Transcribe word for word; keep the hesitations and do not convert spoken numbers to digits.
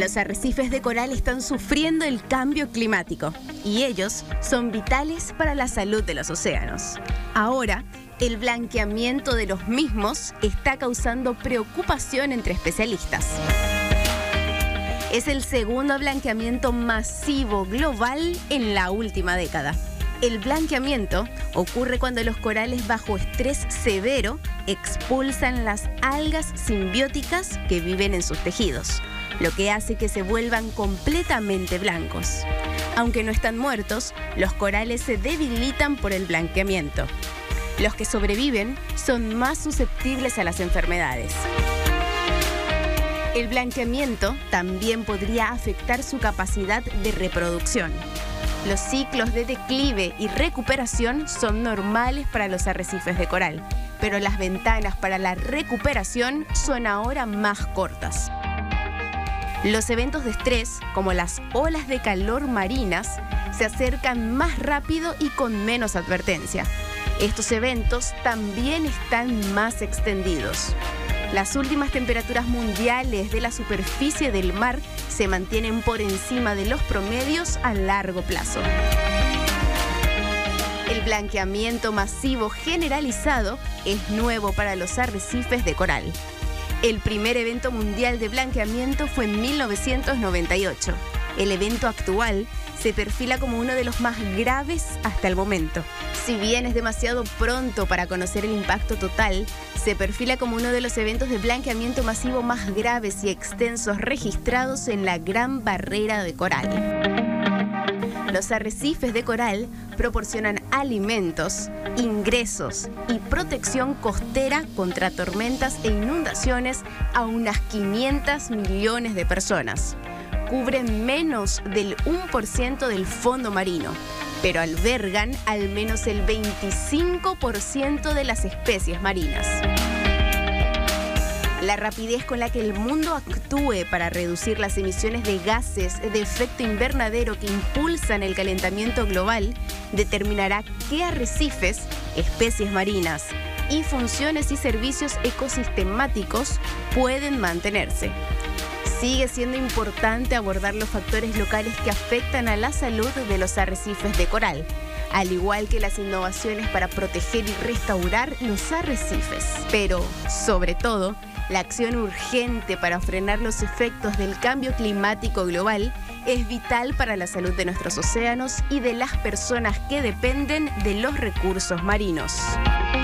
Los arrecifes de coral están sufriendo el cambio climático y ellos son vitales para la salud de los océanos. Ahora, el blanqueamiento de los mismos está causando preocupación entre especialistas. Es el segundo blanqueamiento masivo global en la última década. El blanqueamiento ocurre cuando los corales bajo estrés severo expulsan las algas simbióticas que viven en sus tejidos, lo que hace que se vuelvan completamente blancos. Aunque no están muertos, los corales se debilitan por el blanqueamiento. Los que sobreviven son más susceptibles a las enfermedades. El blanqueamiento también podría afectar su capacidad de reproducción. Los ciclos de declive y recuperación son normales para los arrecifes de coral, pero las ventanas para la recuperación son ahora más cortas. Los eventos de estrés, como las olas de calor marinas, se acercan más rápido y con menos advertencia. Estos eventos también están más extendidos. Las últimas temperaturas mundiales de la superficie del mar se mantienen por encima de los promedios a largo plazo. El blanqueamiento masivo generalizado es nuevo para los arrecifes de coral. El primer evento mundial de blanqueamiento fue en mil novecientos noventa y ocho. El evento actual se perfila como uno de los más graves hasta el momento. Si bien es demasiado pronto para conocer el impacto total, se perfila como uno de los eventos de blanqueamiento masivo más graves y extensos registrados en la Gran Barrera de Coral. Los arrecifes de coral proporcionan alimentos, ingresos y protección costera contra tormentas e inundaciones a unas quinientos millones de personas. Cubren menos del uno por ciento del fondo marino, pero albergan al menos el veinticinco por ciento de las especies marinas. La rapidez con la que el mundo actúe para reducir las emisiones de gases de efecto invernadero que impulsan el calentamiento global determinará qué arrecifes, especies marinas y funciones y servicios ecosistemáticos pueden mantenerse. Sigue siendo importante abordar los factores locales que afectan a la salud de los arrecifes de coral, al igual que las innovaciones para proteger y restaurar los arrecifes. Pero, sobre todo, la acción urgente para frenar los efectos del cambio climático global es vital para la salud de nuestros océanos y de las personas que dependen de los recursos marinos.